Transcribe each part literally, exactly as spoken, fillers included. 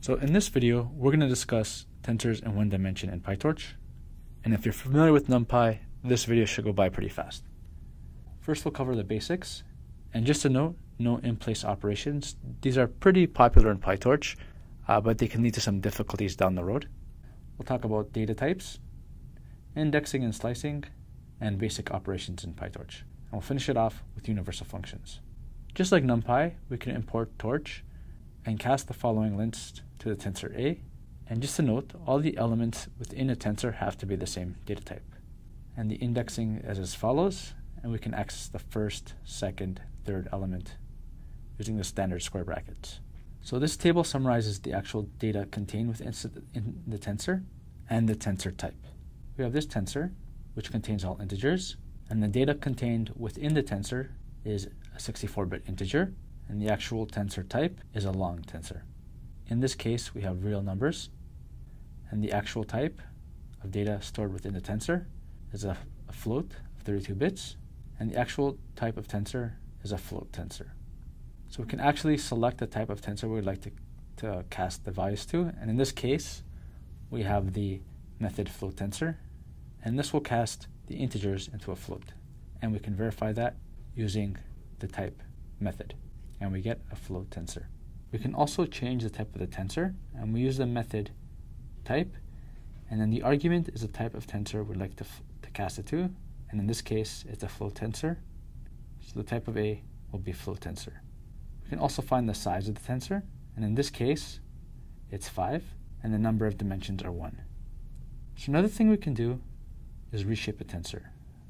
So in this video, we're going to discuss tensors in one dimension in PyTorch. And if you're familiar with NumPy, this video should go by pretty fast. First, we'll cover the basics. And just a note, no in-place operations. These are pretty popular in PyTorch, uh, but they can lead to some difficulties down the road. We'll talk about data types, indexing and slicing, and basic operations in PyTorch. And we'll finish it off with universal functions. Just like NumPy, we can import torch and cast the following list to the tensor A. And just a note, all the elements within a tensor have to be the same data type. And the indexing is as follows, and we can access the first, second, third element using the standard square brackets. So this table summarizes the actual data contained within the tensor and the tensor type. We have this tensor, which contains all integers, and the data contained within the tensor is a sixty-four bit integer, and the actual tensor type is a long tensor. In this case, we have real numbers, and the actual type of data stored within the tensor is a, a float of thirty-two bits, and the actual type of tensor is a float tensor. So we can actually select the type of tensor we'd like to, to cast the values to, and in this case, we have the method float tensor, and this will cast the integers into a float, and we can verify that using the type method, and we get a float tensor. We can also change the type of the tensor, and we use the method type, and then the argument is the type of tensor we'd like to, to cast it to, and in this case, it's a float tensor, so the type of A will be float tensor. We can also find the size of the tensor, and in this case, it's five, and the number of dimensions are one. So another thing we can do is reshape a tensor.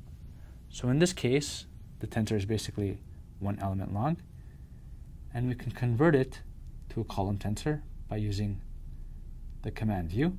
So in this case, the tensor is basically one element long, and we can convert it to a column tensor by using the command view,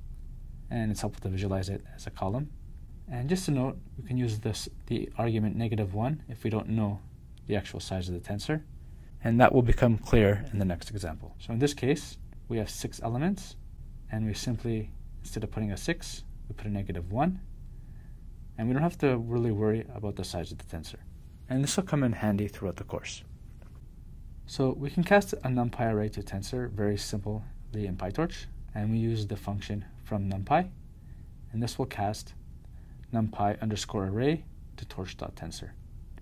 and it's helpful to visualize it as a column. And just a note, we can use this the argument negative one if we don't know the actual size of the tensor, and that will become clear in the next example. So in this case, we have six elements, and we simply, instead of putting a six, we put a negative one, and we don't have to really worry about the size of the tensor. And this will come in handy throughout the course. So we can cast a NumPy array to tensor very simply in PyTorch, and we use the function from NumPy, and this will cast NumPy underscore array to torch.tensor.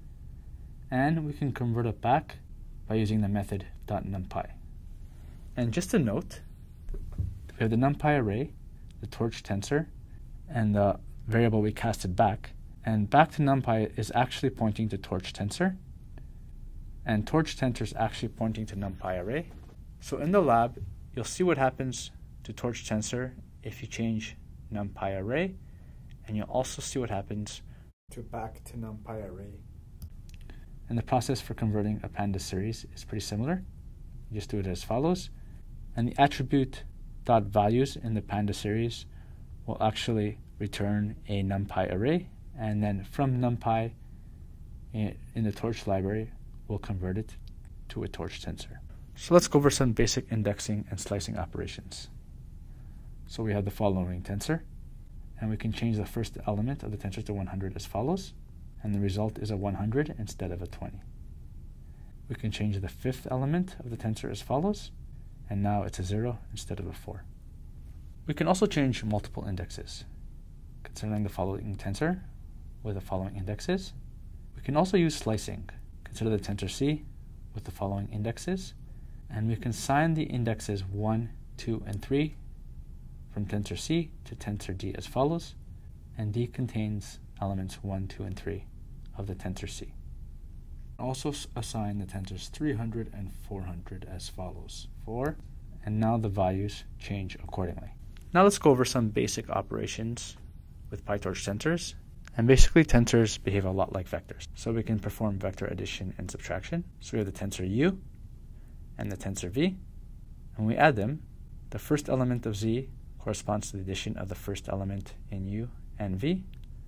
And we can convert it back by using the method .numpy. And just a note, we have the NumPy array, the torch tensor, and the variable we casted back. And back to NumPy is actually pointing to torch tensor, and torch tensor is actually pointing to NumPy array. So in the lab, you'll see what happens to torch tensor if you change NumPy array, and you'll also see what happens to back to NumPy array. And the process for converting a pandas series is pretty similar. You just do it as follows, and the attribute dot values in the pandas series will actually return a NumPy array, and then from NumPy in, in the torch library, we'll convert it to a torch tensor. So let's go over some basic indexing and slicing operations. So we have the following tensor, and we can change the first element of the tensor to one hundred as follows, and the result is a one hundred instead of a twenty. We can change the fifth element of the tensor as follows, and now it's a zero instead of a four. We can also change multiple indexes, considering the following tensor with the following indexes. We can also use slicing. Consider the tensor C with the following indexes, and we can assign the indexes one, two, and three from tensor C to tensor D as follows, and D contains elements one, two, and three of the tensor C. Also assign the tensors three hundred and four hundred as follows. four, and now the values change accordingly. Now let's go over some basic operations with PyTorch tensors. And basically, tensors behave a lot like vectors. So we can perform vector addition and subtraction. So we have the tensor U and the tensor V. And when we add them, the first element of Z corresponds to the addition of the first element in U and V.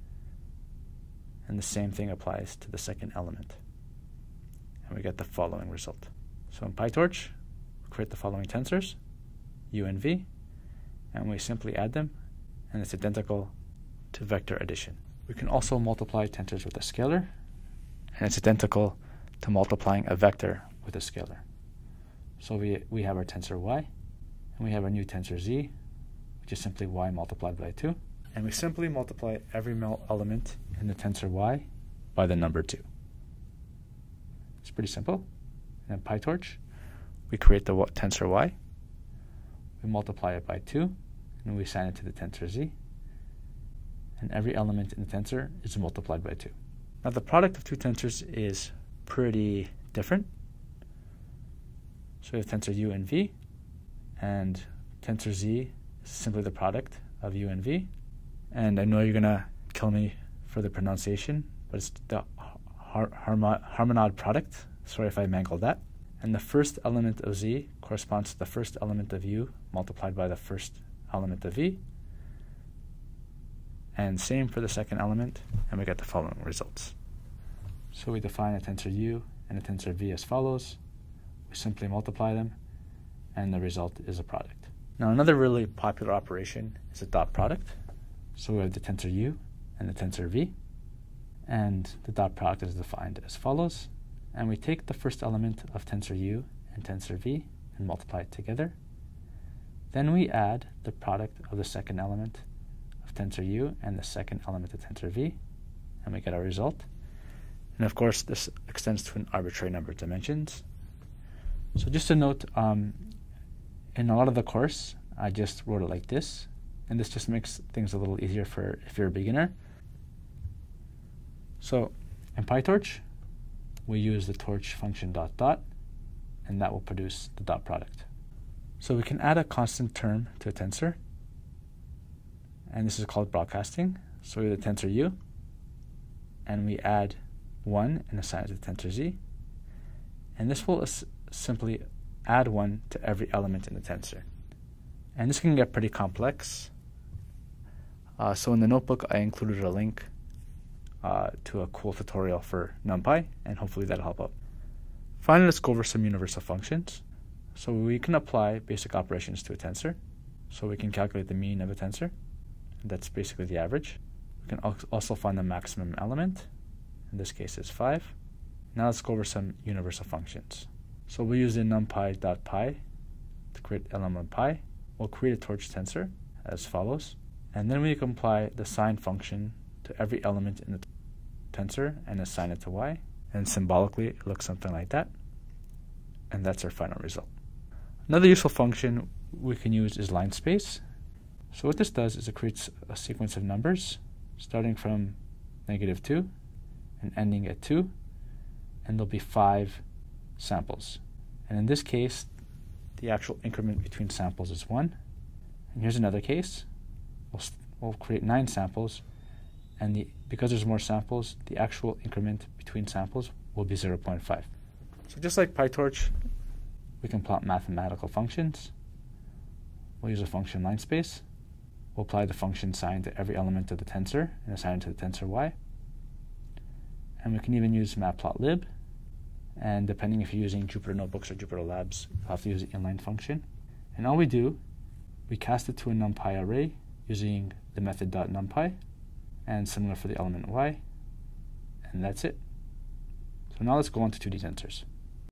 And the same thing applies to the second element. And we get the following result. So in PyTorch, we create the following tensors, U and V, and we simply add them, and it's identical to vector addition. We can also multiply tensors with a scalar, and it's identical to multiplying a vector with a scalar. So we, we have our tensor y, And we have our new tensor z, which is simply y multiplied by two. And we simply multiply every element in the tensor y by the number two. It's pretty simple. And in PyTorch, we create the tensor y, we multiply it by two, and we assign it to the tensor z. And every element in the tensor is multiplied by two. Now the product of two tensors is pretty different. So we have tensor u and v, and tensor z is simply the product of u and v. And I know you're going to kill me for the pronunciation, but it's the har har harmonide product. Sorry if I mangled that. And the first element of z corresponds to the first element of u multiplied by the first element of v. And same for the second element, and we get the following results. So we define a tensor u and a tensor v as follows. We simply multiply them, and the result is a product. Now another really popular operation is a dot product. So we have the tensor u and the tensor v, and the dot product is defined as follows. And we take the first element of tensor u and tensor v and multiply it together. Then we add the product of the second element of tensor u and the second element of tensor v, and we get our result. And of course, this extends to an arbitrary number of dimensions. So just a note, um, in a lot of the course, I just wrote it like this, and this just makes things a little easier for if you're a beginner. So in PyTorch, we use the torch function dot dot, and that will produce the dot product. So we can add a constant term to a tensor, and this is called broadcasting. So we have the tensor u, and we add one and assign it to the tensor z, and this will simply add one to every element in the tensor. And this can get pretty complex. Uh, so in the notebook, I included a link uh, to a cool tutorial for NumPy, and hopefully that'll help out. Finally, let's go over some universal functions. So we can apply basic operations to a tensor. So we can calculate the mean of a tensor. That's basically the average. We can also find the maximum element. In this case, it's five. Now let's go over some universal functions. So we'll use the numpy.py to create element pi. We'll create a torch tensor as follows. And then we can apply the sine function to every element in the tensor and assign it to y. And symbolically, it looks something like that. And that's our final result. Another useful function we can use is line space. So what this does is it creates a sequence of numbers starting from negative two and ending at two, and there'll be five samples. And in this case, the actual increment between samples is one. And here's another case. We'll, we'll create nine samples, and the, because there's more samples, the actual increment between samples will be zero point five. So just like PyTorch, we can plot mathematical functions. We'll use a function line space. We'll apply the function sine to every element of the tensor and assign it to the tensor y. And we can even use matplotlib. And depending if you're using Jupyter Notebooks or Jupyter Labs, you'll have to use the inline function. And all we do, we cast it to a NumPy array using the method.numpy, and similar for the element y. And that's it. So now let's go on to two D tensors.